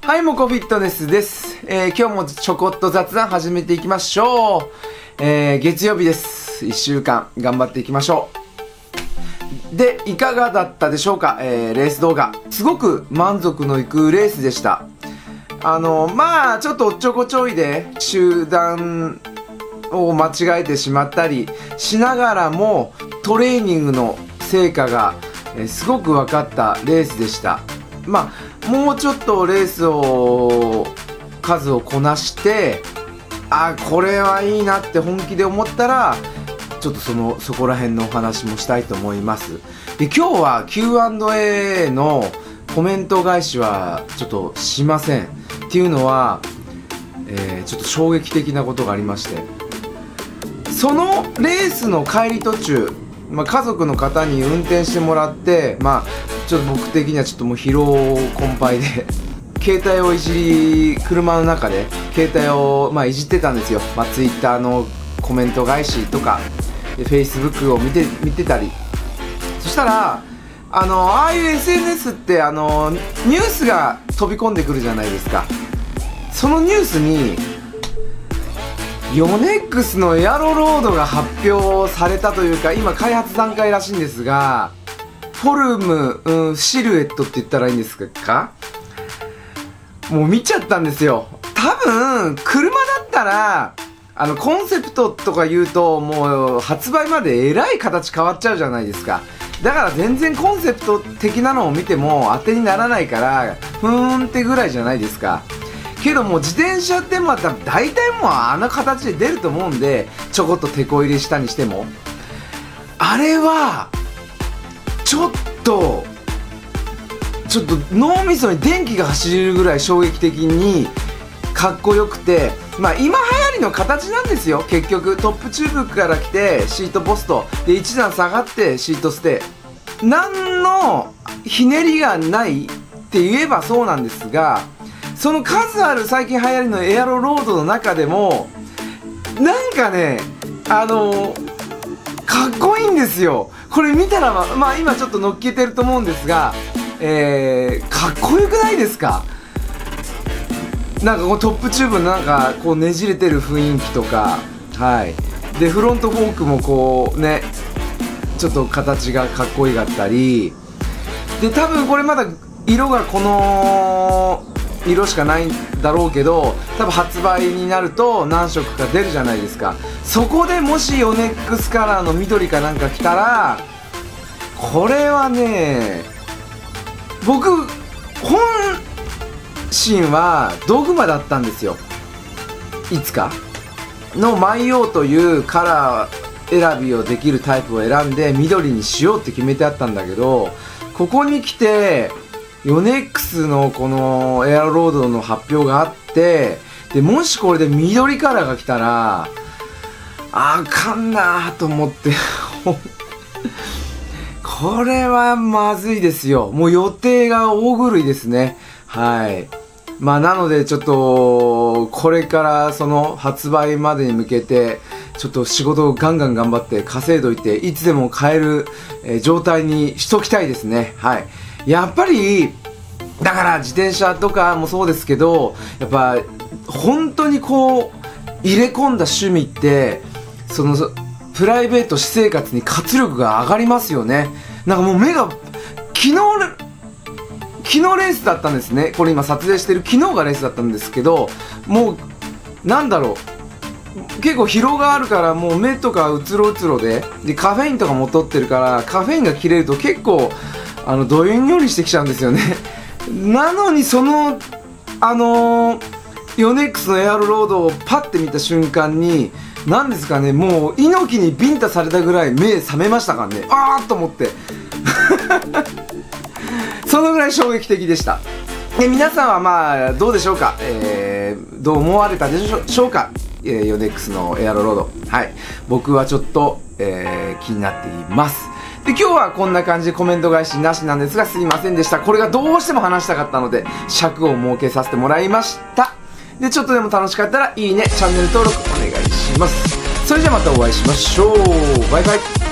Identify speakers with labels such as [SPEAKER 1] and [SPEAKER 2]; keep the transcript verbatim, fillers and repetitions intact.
[SPEAKER 1] はい、モコフィットネスです。えー、今日もちょこっと雑談始めていきましょう。えー、月曜日です。いっしゅうかん頑張っていきましょう。で、いかがだったでしょうか、えー、レース動画。すごく満足のいくレースでした。あの、まあ、ちょっとおっちょこちょいで集団を間違えてしまったりしながらも、トレーニングの成果が、えー、すごく分かったレースでした。まあ、もうちょっとレースを数をこなしてあこれはいいなって本気で思ったらちょっとそのそこら辺のお話もしたいと思います。で今日は キューアンドエー のコメント返しはちょっとしません。っていうのは、えー、ちょっと衝撃的なことがありまして、そのレースの帰り途中、まあ、家族の方に運転してもらって、まあちょっと僕的にはちょっともう疲労困憊で携帯をいじり車の中で携帯をまあいじってたんですよ。まあ、ツイッターのコメント返しとかフェイスブックを見て見てたり、そしたらあのああいう エスエヌエス ってあのニュースが飛び込んでくるじゃないですか。そのニュースにヨネックスのエアロロードが発表されたというか、今開発段階らしいんですが、フォルム、うん、シルエットって言ったらいいんですか？もう見ちゃったんですよ。多分車だったらあのコンセプトとか言うともう発売までえらい形変わっちゃうじゃないですか。だから全然コンセプト的なのを見ても当てにならないからふーんってぐらいじゃないですか。けども自転車ってまた大体もうあの形で出ると思うんで、ちょこっとテこ入れしたにしてもあれはちょっとちょっと脳みそに電気が走れるぐらい衝撃的にかっこよくて、まあ今流行りの形なんですよ。結局トップチューブから来てシートポストで一段下がってシートステイ、何のひねりがないって言えばそうなんですが、その数ある最近流行りのエアロロードの中でもなんかねあのかっこいいんですよ。これ見たらま、まあ今ちょっと乗っけてると思うんですが、えー、かっこよくないですか？なんかこうトップチューブのなんかこうねじれてる雰囲気とか、はい。でフロントフォークもこうねちょっと形がかっこよかったりで、多分これまだ色がこの色しかないんだろうけど、多分発売になると何色か出るじゃないですか。そこでもしヨネックスカラーの緑かなんか来たら、これはね僕本心はドグマだったんですよ。いつかの舞おうというカラー選びをできるタイプを選んで緑にしようって決めてあったんだけど、ここに来てヨネックスのこのエアロードの発表があって、でもしこれで緑カラーが来たらあかんなと思ってこれはまずいですよ。もう予定が大狂いですね。はい。まあなのでちょっとこれからその発売までに向けてちょっと仕事をガンガン頑張って稼いどいて、いつでも買える、えー、状態にしときたいですね。はい。やっぱりだから自転車とかもそうですけど、やっぱ本当にこう入れ込んだ趣味ってそのプライベート私生活に活力が上がりますよね。なんかもう目が昨日昨日レースだったんですね。これ今撮影してる昨日がレースだったんですけど、もうなんだろう結構疲労があるからもう目とかうつろうつろででカフェインとかも取ってるからカフェインが切れると結構あのどんよりしてきちゃうんですよね。なのにそのあのー、ヨネックスのエアロロードをパッて見た瞬間に何ですかね、もう猪木にビンタされたぐらい目覚めましたからね。あーっと思ってそのぐらい衝撃的でした。で皆さんはまあどうでしょうか、えー、どう思われたでしょうか、えー、ヨネックスのエアロロード。はい、僕はちょっと、えー、気になっています。で今日はこんな感じでコメント返しなしなんですが、すいませんでした。これがどうしても話したかったので尺を設けさせてもらいました。でちょっとでも楽しかったらいいね、チャンネル登録お願いします。それじゃあまたお会いしましょう。バイバイ。